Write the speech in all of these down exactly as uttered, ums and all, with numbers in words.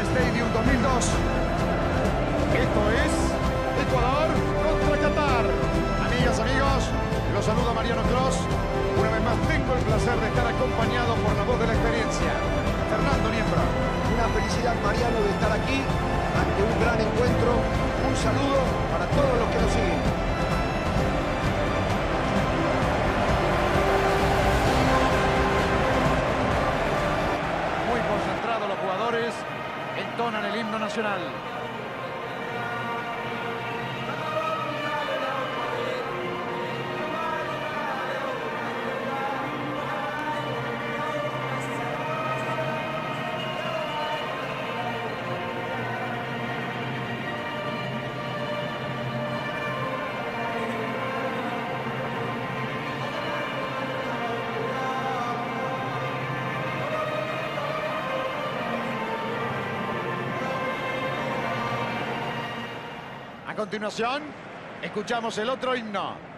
Stadium dos mil dos. Esto es Ecuador contra Qatar. Amigas, amigos, los saluda Mariano Clos. Una vez más tengo el placer de estar acompañado por la voz de la experiencia, Fernando Niembro. Una felicidad, Mariano, de estar aquí ante un gran encuentro. Un saludo para todos los que nos siguen. Muy concentrados los jugadores, entonan el himno nacional. A continuación, escuchamos el otro himno.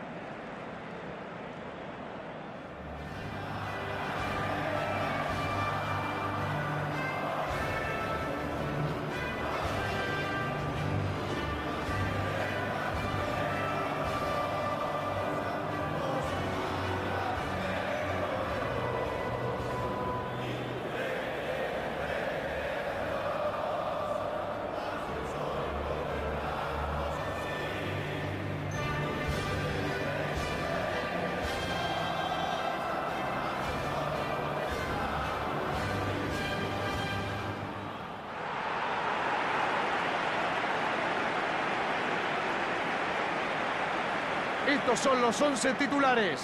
Estos son los once titulares.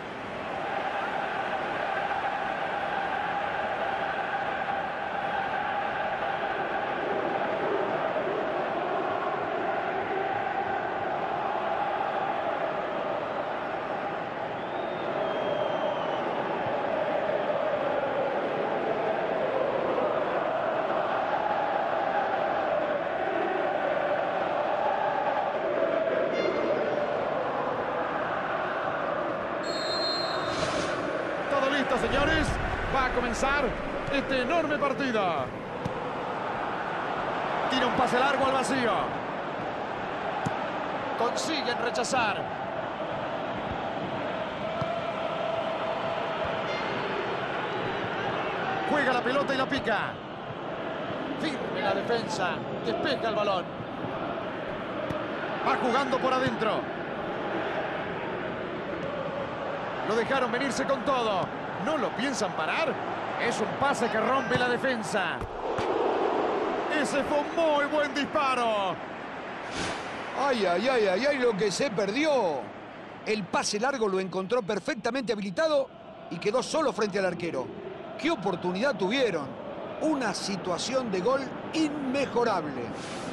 Señores, va a comenzar este enorme partido. Tira un pase largo al vacío. Consiguen rechazar. Juega la pelota y la pica. Firme la defensa. Despeja el balón. Va jugando por adentro. Lo dejaron venirse con todo. ¿No lo piensan parar? Es un pase que rompe la defensa. Ese fue un muy buen disparo. Ay, ay, ay, ay, ay, lo que se perdió. El pase largo lo encontró perfectamente habilitado y quedó solo frente al arquero. ¿Qué oportunidad tuvieron? Una situación de gol inmejorable.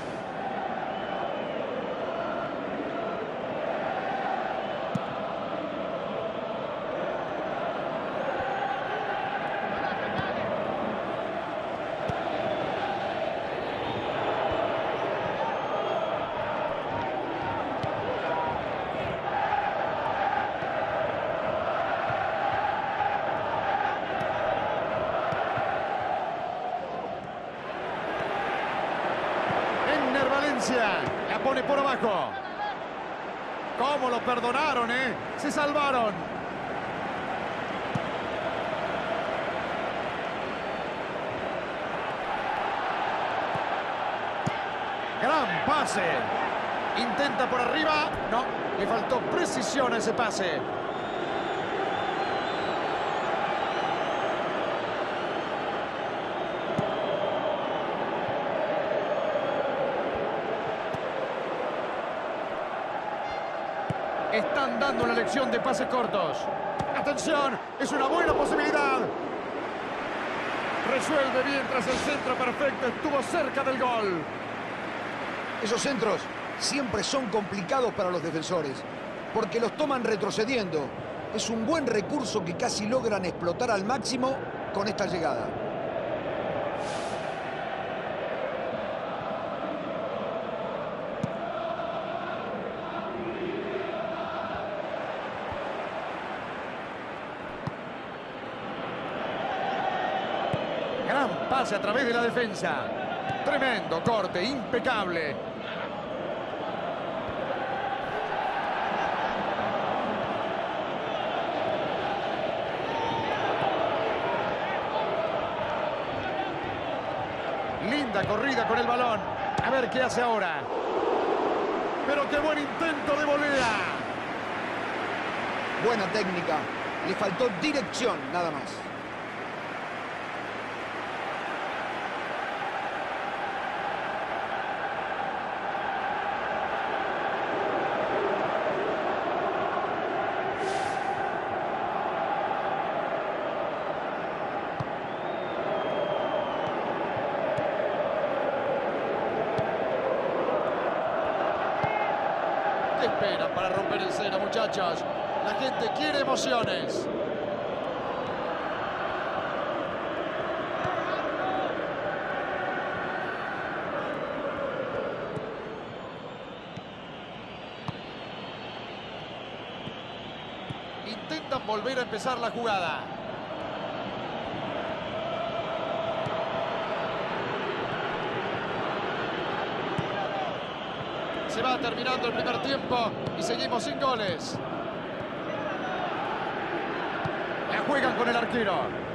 La pone por abajo. ¿Cómo lo perdonaron, eh? Se salvaron. Gran pase. Intenta por arriba. No, le faltó precisión a ese pase. Están dando una lección de pases cortos. ¡Atención! Es una buena posibilidad. Resuelve bien tras el centro perfecto. Estuvo cerca del gol. Esos centros siempre son complicados para los defensores, porque los toman retrocediendo. Es un buen recurso que casi logran explotar al máximo con esta llegada. Gran pase a través de la defensa. Tremendo corte, impecable. Linda corrida con el balón. A ver qué hace ahora. Pero qué buen intento de volea. Buena técnica. Le faltó dirección, nada más. ¿Qué esperan para romper el cero, muchachos? La gente quiere emociones. Intentan volver a empezar la jugada. Se va terminando el primer tiempo y seguimos sin goles. La juegan con el arquero.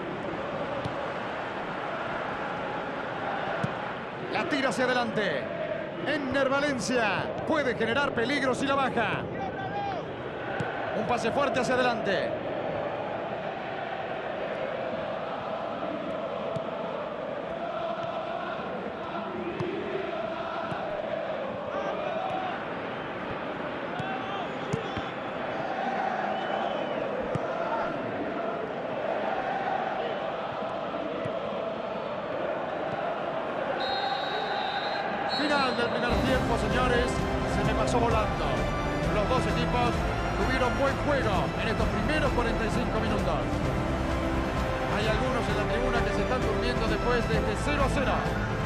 La tira hacia adelante. Enner Valencia puede generar peligro si la baja. Un pase fuerte hacia adelante. Final del primer tiempo, señores. Se me pasó volando. Los dos equipos tuvieron buen juego en estos primeros cuarenta y cinco minutos. Hay algunos en la tribuna que se están durmiendo después de este cero a cero.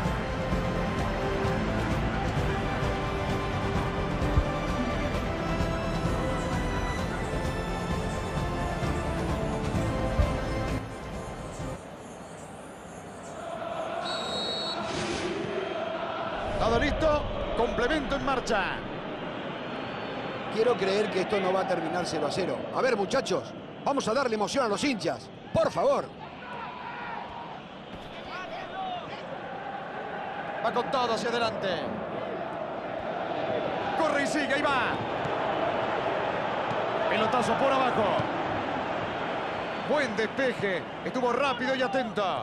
Todo listo, complemento en marcha. Quiero creer que esto no va a terminar cero a cero. A ver, muchachos, vamos a darle emoción a los hinchas. Por favor. Va con todo hacia adelante. Corre y sigue, ahí va. Pelotazo por abajo. Buen despeje. Estuvo rápido y atento.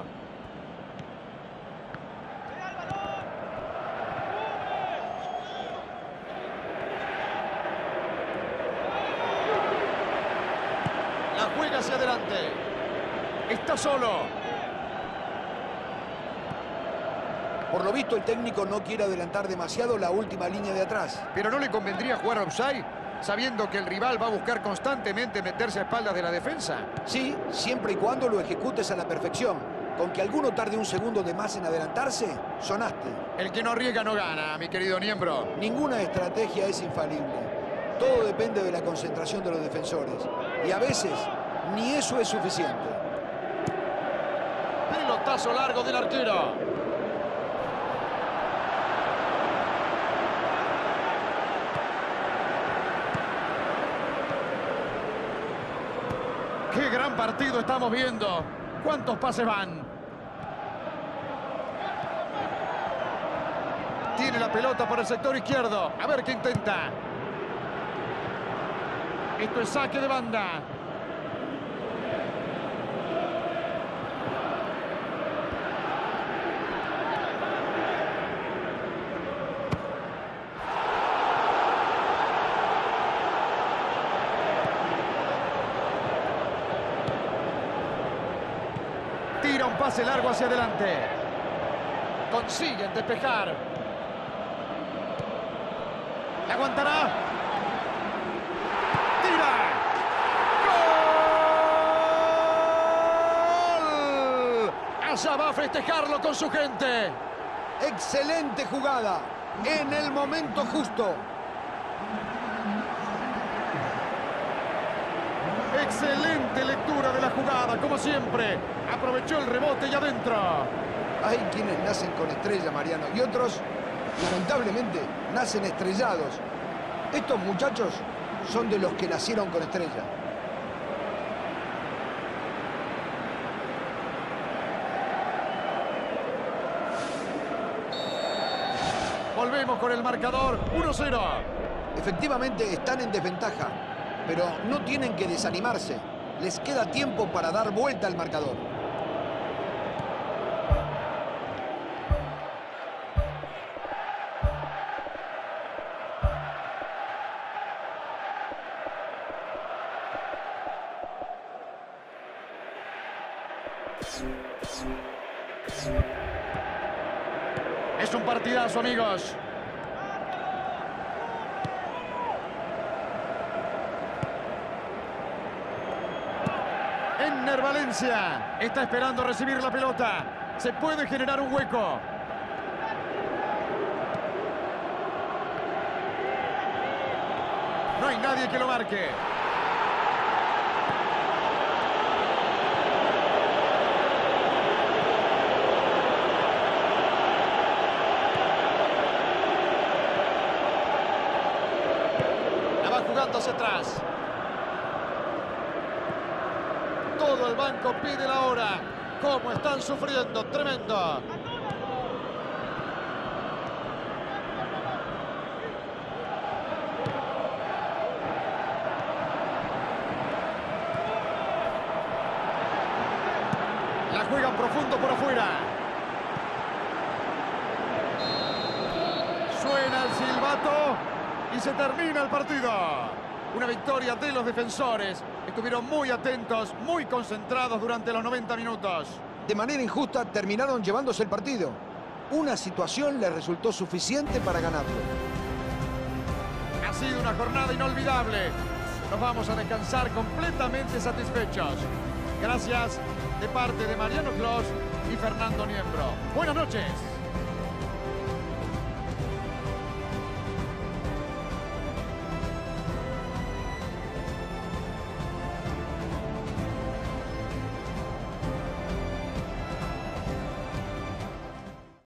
La juega hacia adelante. Está solo. Por lo visto, el técnico no quiere adelantar demasiado la última línea de atrás. Pero ¿no le convendría jugar offside, sabiendo que el rival va a buscar constantemente meterse a espaldas de la defensa? Sí, siempre y cuando lo ejecutes a la perfección. Con que alguno tarde un segundo de más en adelantarse, sonaste. El que no arriesga no gana, mi querido Niembro. Ninguna estrategia es infalible. Todo depende de la concentración de los defensores. Y a veces, ni eso es suficiente. Pelotazo largo del arquero. ¡Qué gran partido estamos viendo! ¿Cuántos pases van? Tiene la pelota por el sector izquierdo. A ver qué intenta. Esto es saque de banda. Tira un pase largo hacia adelante. Consiguen despejar. ¿La aguantará? ¡Tira! ¡Gol! Allá va a festejarlo con su gente. Excelente jugada. En el momento justo. Excelente lectura de la jugada, como siempre. Aprovechó el rebote y adentro. Hay quienes nacen con estrella, Mariano, y otros, lamentablemente, nacen estrellados. Estos muchachos son de los que nacieron con estrella. Volvemos con el marcador uno cero. Efectivamente están en desventaja, pero no tienen que desanimarse. Les queda tiempo para dar vuelta al marcador. Es un partidazo, amigos. Enner Valencia está esperando recibir la pelota. Se puede generar un hueco. No hay nadie que lo marque. La va jugando hacia atrás. Todo el banco pide la hora. ¿Cómo están sufriendo? Tremendo. La juegan profundo por afuera. Suena el silbato y se termina el partido. Una victoria de los defensores. Estuvieron muy atentos, muy concentrados durante los noventa minutos. De manera injusta terminaron llevándose el partido. Una situación les resultó suficiente para ganarlo. Ha sido una jornada inolvidable. Nos vamos a descansar completamente satisfechos. Gracias de parte de Mariano Clos y Fernando Niembro. Buenas noches.